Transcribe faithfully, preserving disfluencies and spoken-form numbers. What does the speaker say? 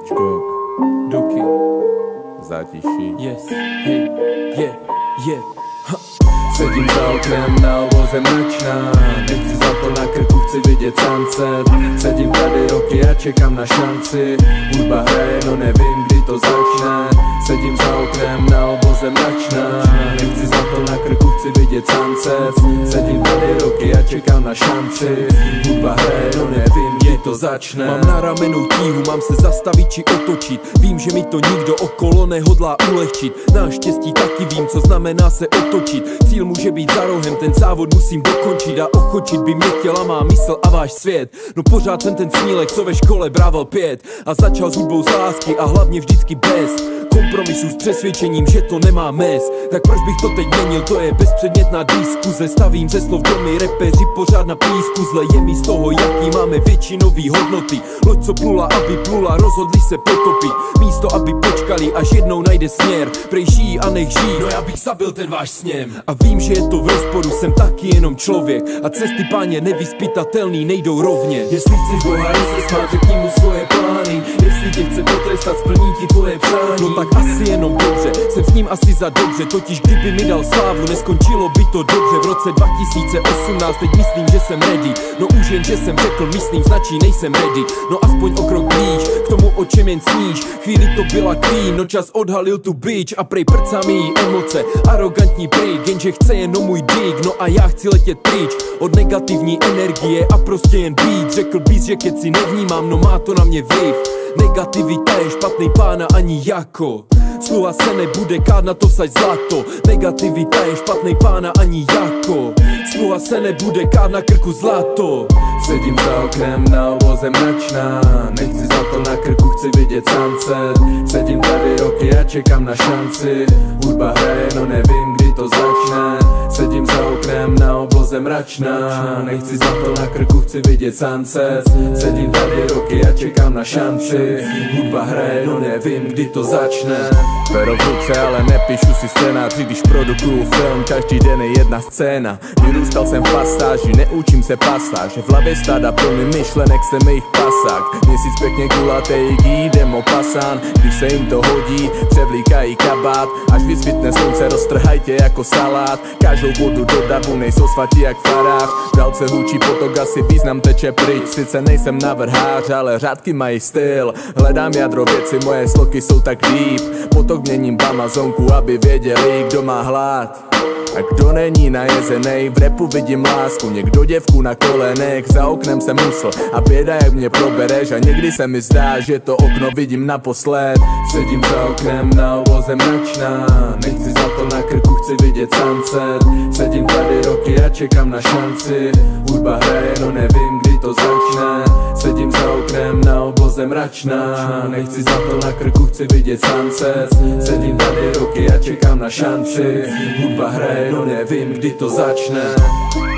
Hitchcock, Duky, zátiší. yes, hey, yeah, yeah, ha. Sedím za oknem na obloze mračná, nechci za to na krku, chci vidět sunset. Sedím tady roky a čekám na šanci, hudba hraje, no nevím, kdy to začne. Sedím za oknem na obloze mračná, nechci za to na krku, chci vidět sunset. Sedím tady roky a čekám na šanci, hudba hraje, no nevím, kdy to začne. Mám na ramenu tíhu, mám se zastavit či otočit. Vím, že mi to nikdo okolo nehodlá ulehčit. Naštěstí taky vím, co znamená se otočit. Cíl může být za rohem, ten závod musím dokončit. A ochočit by mě chtěla má mysl a váš svět. No pořád jsem ten snílek, co ve škole brával pět. A začal s hudbou z lásky a hlavně vždycky bez kompromisu, s přesvědčením, že to nemá mez. Tak proč bych to teď měnil, to je bezpředmětná diskuze. Stavím ze slov domy, repeři pořád na písku. Zle je mi z toho, jaký máme většinový hodnoty. Loď co plula, aby plula, rozhodli se potopit. Místo, aby počkali, až jednou najde směr. Prej žijí a nech žijí, no já bych zabil ten váš sněm. A vím, že je to v rozporu, jsem taky jenom člověk. A cesty páně nevyspytatelný nejdou rovně. Jestli chceš Boha rozesmát, řekni mu svoje plány. Jestli tě chce potrestat, splní ti tvoje přání. No tak asi jenom dobře, jsem s ním asi za dobře. Totiž kdyby mi dal slávu, neskončilo by to dobře. V roce dva tisíce osmnáct, teď myslím, že jsem ready. No už jen, že jsem řekl, myslím, značí nejsem ready. No aspoň o krok blíž, k tomu o čem jen sníš. Chvíli to byla queen, no čas odhalil tu bitch. A prej prcá mi jí emoce, arrogantní prik. Jenže chce jenom můj dick, no a já chci letět pryč od negativní energie a prostě jen být. Řekl bys, že keci nevnímám, no má to na mě vliv. Negativita je špatný pána ani jako. Slova se nebude kát, na to vsaď zlato. Negativita je špatný pána ani jako. Slova se nebude kát, na krku zlato. Sedím za oknem na obloze mračná, nechci za to na krku, chci vidět sunset. Sedím tady roky a čekám na šanci, hudba hraje, no nevím, kdy to začne. Sedím za oknem na obloze mračná, nechci za to na krku, chci vidět sunset. Sedím tady roky a čekám na šanci, hudba hraje, no nevím, kdy to začne. Pero v ruce, ale nepíšu si scénáři, když produkuju film, každý den je jedna scéna. Vyrůstal jsem v pasáži, neučím se pasáž. V hlavě stáda plný myšlenek, jsem jejich pasák. Měsíc pěkně kulatej, jídem opasán. Když se jim to hodí, převlíkají kabát. Až vysvitne slunce, roztrhajte jako salát. Kážou vodu do davu, nejsou svatí jak farář. V dálce hučí potok, asi význam teče pryč. Sice nejsem navrhář, ale řádky mají styl. Hledám jádro věci, moje sloky jsou tak deep. Potok měním v Amazonku, aby věděli, kdo má hlad a kdo není najezenej. V repu vidím lásku, někdo děvku na kolenech. Za oknem jsem musl a běda jak mě probereš. A někdy se mi zdá, že to okno vidím naposled. Sedím za oknem na obloze mračná, nechci za to na krku, chci vidět sunset. Sedím tady roky a čekám na šanci, hudba hraje, no nevím, kdy to začne. Sedím za oknem na obloze mračná, nechci za to na krku, chci vidět sunset. Sedím tady roky a čekám na šanci, hudba hraje, no nevím, kdy to začne.